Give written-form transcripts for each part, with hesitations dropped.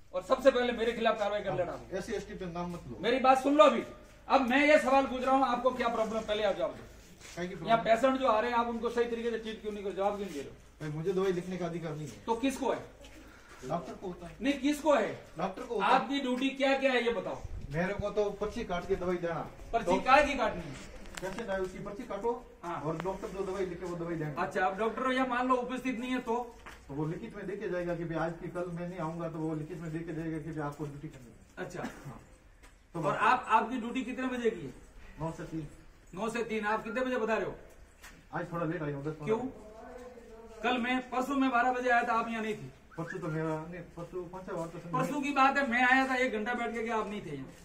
और सबसे पहले मेरे खिलाफ कार्रवाई कर लेना। SC/ST पे नाम मत लो। मेरी बात सुन लो अभी। अब मैं ये सवाल पूछ रहा हूँ, आपको क्या प्रॉब्लम, पहले आप जवाब दो। यहाँ पेशेंट जो आ रहे हैं, आप उनको सही तरीके से ट्रीट क्यों नहीं करो, जवाब क्यों नहीं दे रहे हो? मुझे दवाई लिखने का अधिकार नहीं है। तो किसको है? डॉक्टर को होता है। नहीं, किसको है? डॉक्टर को। आपकी ड्यूटी क्या क्या है ये बताओ। मेरे को तो पर्ची काट के दवाई देना। पर्ची काय की काटनी है? पेशेंट आए उसकी पर्ची काटो। हाँ। और डॉक्टर जो दवाई लिखे वो दवाई देंगे। अच्छा, अब डॉक्टर या मान लो उपस्थित नहीं है तो वो लिखित में देके जाएगा कि आज की कल मैं नहीं आऊंगा, तो वो लिखित में देके जाएगा कि आपको ड्यूटी करनी है। अच्छा। हाँ। तो और आपकी ड्यूटी कितने बजे की है? 9 से 3। 9 से 3। आप कितने बजे बता रहे हो? आज थोड़ा लेट आई हूँ। क्यों? परसों मैं 12 बजे आया था, आप यहाँ नहीं थी। परसों तो मेरा नहीं, परसों 5 बार तो परसों की बात है, मैं आया था 1 घंटा बैठ के, आप नहीं थे यहाँ।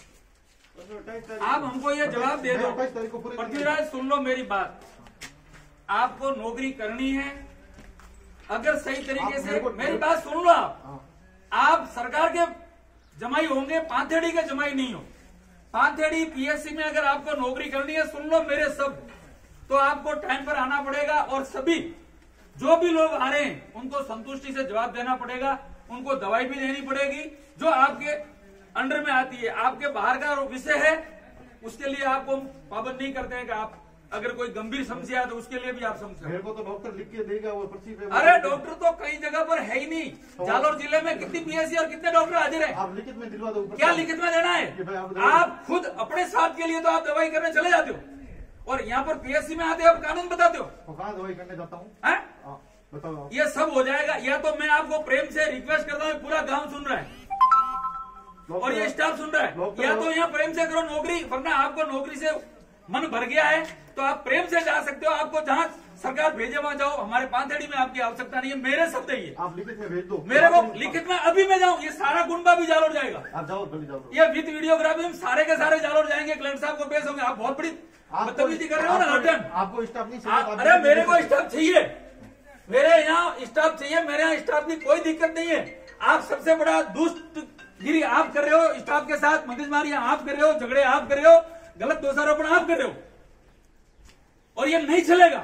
आप हमको ये जवाब दे दो। पृथ्वीराज सुन लो मेरी बात, आपको नौकरी करनी है अगर सही तरीके से, मेरी बात सुन लो। आप सरकार के जमाई होंगे, पांथेड़ी के जमाई नहीं हो। पांथेड़ी PSC में अगर आपको नौकरी करनी है, सुन लो मेरे सब, तो आपको टाइम पर आना पड़ेगा और सभी जो भी लोग आ रहे हैं उनको संतुष्टि से जवाब देना पड़ेगा, उनको दवाई भी देनी पड़ेगी जो आपके अंडर में आती है। आपके बाहर का विषय है, उसके लिए आपको पाबंद नहीं करते हैं कि आप अगर कोई गंभीर समस्या है तो उसके लिए भी आप समझे। मेरे को तो डॉक्टर लिख के देगा वो पर्ची पे। अरे डॉक्टर तो कई जगह पर है ही नहीं। जालोर जिले में कितनी PSC और कितने डॉक्टर हाजिर है? आप लिखित में दिलवा दो। क्या लिखित में देना है? आप खुद अपने स्वास्थ्य के लिए तो आप दवाई करने चले जाते हो और यहाँ पर PSC में आते हो, आप कानून बताते हो। कहाँ दवाई करने जाता हूँ? बताओ। ये सब हो जाएगा। या तो मैं आपको प्रेम से रिक्वेस्ट करता हूँ, पूरा गाँव सुन रहा है और ये स्टाफ सुन रहा है, या तो यहाँ प्रेम से करो नौकरी, वरना आपको नौकरी से मन भर गया है तो आप प्रेम से जा सकते हो। आपको जहाँ सरकार भेजे वहां जाओ, हमारे पांथेड़ी में आपकी आवश्यकता नहीं है। मेरे शब्द है ये, आप लिखित में भेज दो। मेरे को लिखित में अभी मैं जाऊँ, ये सारा गुंडा भी जालोर जाएगा। आप जाओ, जल्दी जाओ। ये विद वीडियोग्राफी हम सारे के सारे जालोर जाएंगे, कलेक्टर साहब को पेश होंगे। आप बहुत बड़ी बदतमीजी कर रहे हो ना हटन। आपको स्टाफ नहीं चाहिए? अरे मेरे को स्टाफ चाहिए, मेरे यहाँ स्टाफ चाहिए, मेरे यहाँ स्टाफ की कोई दिक्कत नहीं है। आप सबसे बड़ा दुष्टगिरी आप कर रहे हो स्टाफ के साथ, मगजमारी आप कर रहे हो, झगड़े आप कर रहे हो, गलत दोषारोपण आप कर रहे हो और ये नहीं चलेगा,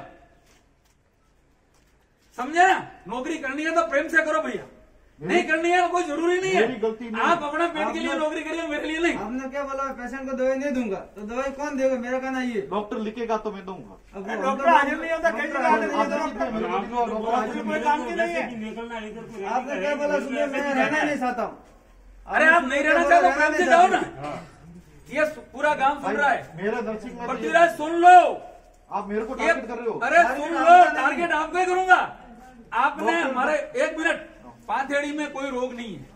समझे ना? नौकरी करनी है तो प्रेम से करो भैया, नहीं करनी है कोई जरूरी नहीं है। आप अपना पेट के लिए नौकरी करिए, मेरे लिए नहीं। आपने क्या बोला? पेशेंट को दवाई नहीं दूंगा, तो दवाई कौन देगा? मेरा कहना ये, डॉक्टर लिखेगा तो मैं दूंगा। डॉक्टर हाजिर नहीं होता, कई जगह आपने क्या बोला? सुनिए, मैं रहना नहीं चाहता हूँ। अरे आप नहीं रहना चाहते, प्रेम से जाओ ना। ये पूरा गांव सुन रहा है। मेरा नर्सिंग में पृथ्वीराज सुन लो, आप मेरे को टारगेट कर रहे हो। अरे सुन लो, टारगेट आपको ही करूंगा। आपने हमारे 1 मिनट, पांथेड़ी में कोई रोग नहीं है,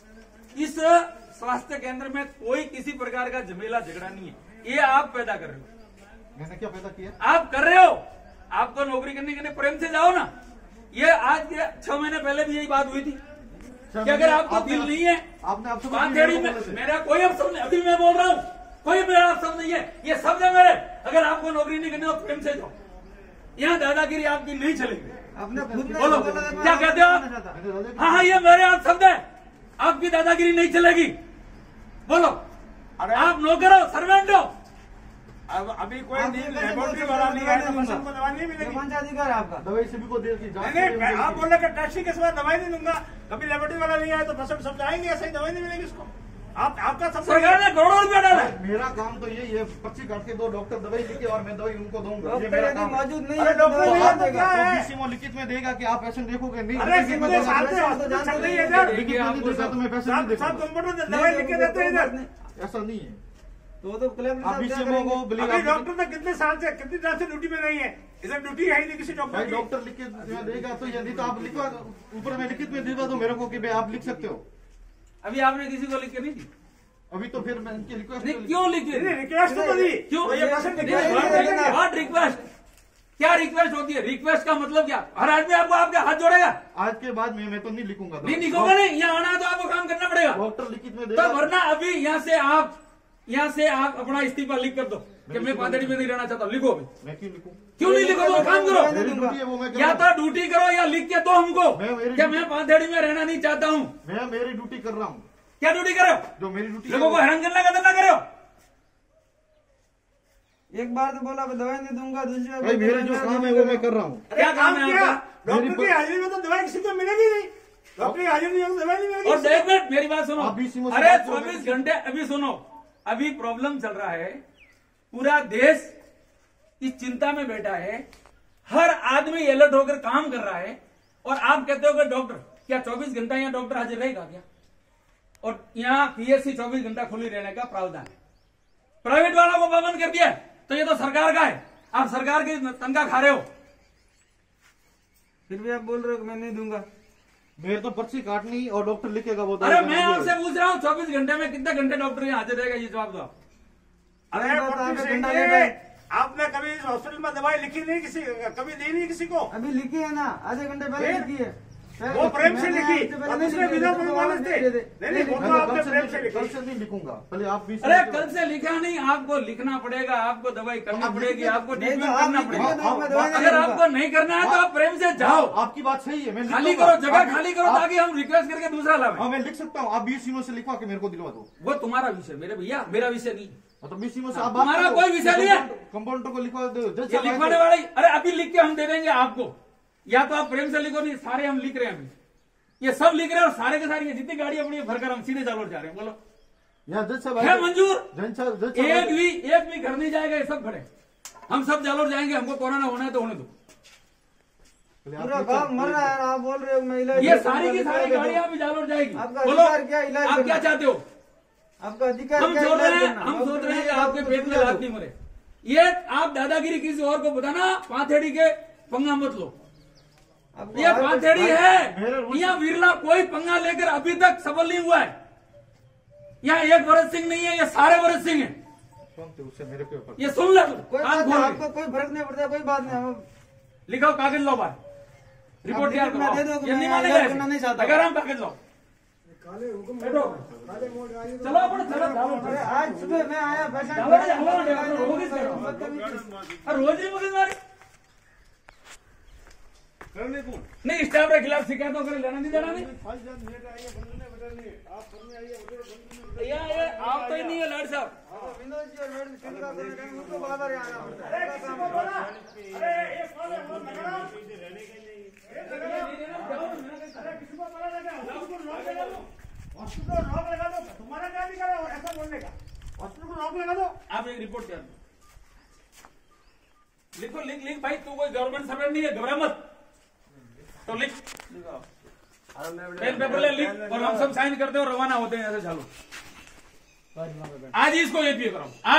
इस स्वास्थ्य केंद्र में कोई किसी प्रकार का झमेला झगड़ा नहीं है, ये आप पैदा कर रहे हो। मैंने क्या पैदा किया? आप कर रहे हो। आपको नौकरी करने के लिए प्रेम से जाओ ना। ये आज के 6 महीने पहले भी यही बात हुई थी कि अगर आपको दिल नहीं है, आपने पांथेड़ी में मेरा कोई अफसर नहीं, अभी मैं बोल रहा हूँ, कोई मेरा अफसर नहीं है, ये शब्द है मेरे। अगर आपको नौकरी नहीं करनी तो प्रेम से जाओ, यहाँ दादागिरी आपकी नहीं चलेगी। आपने खुद बोलो क्या कहते हो आप? हाँ, ये मेरे आप शब्द है, आपकी दादागिरी नहीं चलेगी। बोलो, आप नौकर हो, सर्वेंट हो। अब अभी कोई लेबोरेटरी वाला नहीं है तो पेशेंट को दवाई नहीं मिलेगी। कौन सा अधिकार है आपका? दवाई सभी को दे दी। नहीं, आप बोल रहे टैक्सी के सिवा दवाई नहीं दूंगा, कभी लेबोरेटरी वाला नहीं आया तो पेशेंट सब जाएंगे, ऐसे ही दवाई नहीं मिलेगी इसको। आपका सब सरकार ने करोड़ों रुपया डाला है। मेरा काम तो यही है, पर्ची काट के 2 डॉक्टर दवाई लिखे और मैं दवाई उनको दूंगा। ये डॉक्टर मेरा यदि काम मौजूद नहीं अरे है, डॉक्टर तो नहीं दवा है तो देगा। क्या है? डीसीएमओ लिखित में देगा कि आप पेशेंट देखोगे नहीं। अरे कितने साल से हॉस्पिटल चल रही है इधर, लिखित में नहीं देगा तो मैं पेशेंट नहीं सब देखूंगा। कंप्यूटर दवाई लिख के देते हैं इधर। ऐसा नहीं है। तो कलेक्टर आप साहब क्या डीसीएमओ को करेंगे? अभी डॉक्टर तो कितने साल से ड्यूटी में नहीं है, इधर ड्यूटी है ही नहीं किसी डॉक्टर भाई की। डॉक्टर लिख के देगा तो यदि तो आप लिखवा, ऊपर में लिखित में दिलवा दो मेरे को कि भाई आप लिख सकते हो। अभी आपने किसी को लिख के नहीं दी? अभी तो फिर मैं इनकी रिक्वेस्ट नहीं, क्यों लिख के दी? रिक्वेस्ट तो दी, क्यों? ये पेशेंट व्हाट रिक्वेस्ट? क्या रिक्वेस्ट होती है? रिक्वेस्ट का मतलब क्या? हर आदमी आपको आपके हाथ जोड़ेगा? आज के बाद मैं तो नहीं लिखूंगा। नहीं लिखोगे नहीं, यहाँ आना तो आपको काम करना पड़ेगा। डॉक्टर लिखित में तो देगा। वरना अभी यहाँ से आप अपना इस्तीफा लिख कर दो कि मैं पांथेड़ी में नहीं रहना चाहता। लिखो अभी। मैं क्यों लिखूं? क्यों नहीं लिखो? तो काम करो, मेरी ड्यूटी है वो मैं या कर तो ड्यूटी करो या लिख के दो हमको मेरी कि मैं पांथेड़ी में रहना नहीं चाहता हूँ। मैं मेरी ड्यूटी कर रहा हूँ। क्या ड्यूटी करो? जो मेरी ड्यूटी लोगों को हैरान करना का धंधा करो। एक बार तो बोला दवाई नहीं दूंगा, दूसरी बार भाई मेरा जो काम है वो मैं कर रहा हूँ। क्या काम है आपका? डॉक्टर की हाजिरी में तो दवाई किसी को मिलेगी नहीं। डॉक्टर हाजिर नहीं होगा, दवाई नहीं मिलेगी। और एक मिनट मेरी बात सुनो, आप बीच में से अरे बात करो। 24 घंटे अभी सुनो, अभी प्रॉब्लम चल रहा है, पूरा देश इस चिंता में बैठा है, हर आदमी अलर्ट होकर काम कर रहा है, और आप कहते हो कि डॉक्टर क्या 24 घंटा यहाँ डॉक्टर हाजिर रहेगा क्या? और यहाँ पीएससी 24 घंटा खुली रहने का प्रावधान है, प्राइवेट वालों को पाबंद कर दिया है, तो ये तो सरकार का है, आप सरकार की तनख्वाह खा रहे हो। फिर भी आप बोल रहे हो कि मैं नहीं दूंगा। मेरे तो पर्ची काटनी और डॉक्टर लिखेगा वो। अरे मैं आपसे पूछ रहा हूँ 24 घंटे में कितने घंटे डॉक्टर यहाँ हाजिर रहेगा, ये जवाब दो आप। अरे बात पट्टी आगे सेठ घंटा जी, लेट है। आपने कभी इस हॉस्पिटल में दवाई लिखी नहीं, किसी कभी दी नहीं किसी को? अभी लिखी है ना, आधे घंटे पहले फिर? लिखी है। वो प्रेम से मैंने लिखी, इससे पहले और नहीं दूसरे लिखी, बिना तो कोई वापस मानस दे दे। नहीं, वो तो आपने प्रेम से कल लिखी। से नहीं लिखूंगा, पहले आप बीच अरे कल से लिखा नहीं, आपको लिखना पड़ेगा, आपको दवाई करनी आप पड़ेगी, लिख- आपको नहीं ट्रीटमेंट तो आप करना लिख के पड़ेगा। दो, मैं दवाई नहीं अगर दूंगा। आपको नहीं करना है तो आप प्रेम से जाओ, आपकी बात सही है, मैं लिख खाली दूंगा। करो, जगह आप- खाली करो, आप- ताकि हम रिक्वेस्ट करके दूसरा लावे। हाँ मैं लिख सकता हूँ, आप 20 सीमों से लिखवा के मेरे को दिलवा दो। वो तुम्हारा विषय, मेरे भैया मेरा विषय नहीं, मतलब 20 सीमों से आप तुम्हारा कोई विषय नहीं है। कंपाउंडर को लिखवा दो। जज ये साहब आए लिखवाने थे। वाले, अरे अभी लिख के हम दे देंगे आपको, या तो आप प्रेम से लिखो, नहीं सारे हम लिख रहे हैं अभी, ये सब लिख रहे हैं, और सारे के सारे ये जितनी गाड़ी अपनी भरकर हम सीधे जालोर जा रहे हैं। बोलो यहाँ जज साहब आए है थे। मंजूर? जज साहब आए एक थे। भी घर नहीं जाएगा, ये सब खड़े, हम सब जालोर जाएंगे, हमको कोरोना होना है तो होने दो। पहले आप पूरा लिख गाँव सकते मर रहा है, आप बोल रहे हो मैं इलाज ये करूंगा, सारी की सारी लिखवा गाड़ियां दो। अभी जालोर जाएगी। आपका बोलो अधिकार क्या, इलाज आप क्या करना? चाहते हो? आपका अधिकार हम क्या, सोच इलाज रहे हैं, करना? हम सोच रहे हैं कि आपको आपके पेट में लात नहीं मरे। ये आप दादागिरी किसी और को बताना, पाथेड़ी के पंगा मत लो, आपको ये हर- पाथेड़ी मेरे है, रुचि- यहाँ विरला कोई पंगा लेकर अभी तक सफल नहीं हुआ है। यहाँ एक भरत सिंह नहीं है, ये सारे भरत सिंह हैं, सुनते उससे मेरे के ऊपर। ये सुन ले तू, कोई कान बात नहीं, खोल के। आपको कोई फर्क नहीं पड़ता, कोई बात नहीं। हम लिखाओ कागज लो बाहर, रिपोर्ट आप तैयार लिखना करो। दे दो कि ये नहीं मैं मानेगा इलाज करना नहीं चाहता। अगर हम कागज लो बैठो, चलो अपन चलो अरे आज सुबह मैं आया पेशेंट जालो रे, जालो रे, जालो रे, रोगी से करो। रोज ही मगजमारी करने कौन? नहीं, स्टाफ के खिलाफ शिकायतों कर लेना नहीं देना नहीं। ये आप तो ही नहीं है लाड साहब, विनोद जी और मैडम चिंता करने का उनको बार-बार यहाँ आना पड़ता है। अरे किसी को बोला, अरे एक वाले फोन लगाओ। अरे किसी को बोला ना, हॉस्पिटल लॉक लगा दो, हॉस्पिटल लॉक लगा दो। तुम्हारा क्या अधिकार है ऐसा बोलने का? हॉस्पिटल को लॉक लगा दो। आप एक रिपोर्ट तैयार करो, लिखो, लिख भाई, तू कोई गवर्नमेंट सर्वेंट नहीं है, घबरा मत, तो लिख, पेन पेपर ले, लिख, और हम सब साइन करते हैं और रवाना होते हैं ऐसे। चालू आज ही इसको ये करो।